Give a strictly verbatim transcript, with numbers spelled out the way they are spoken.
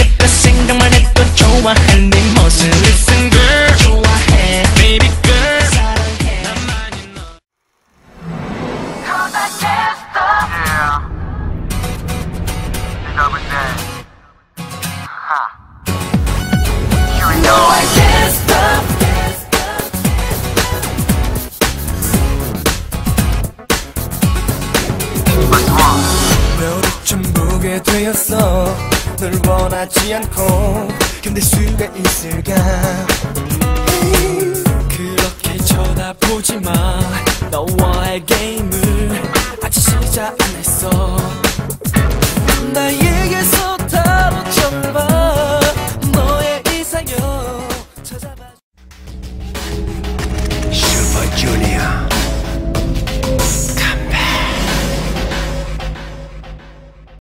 그 생각만 해도 좋아하는 네 모습 Listen girl 좋아해 baby girl 사랑해 나만이 너 Cause I can't stop Yeah You know what that Ha You know I can't stop 너를 보게 되었어 널 원하지 않고 견딜 수가 있을까 그렇게 쳐다보지마 너와의 게임을 아직 시작 안 했어 나에게서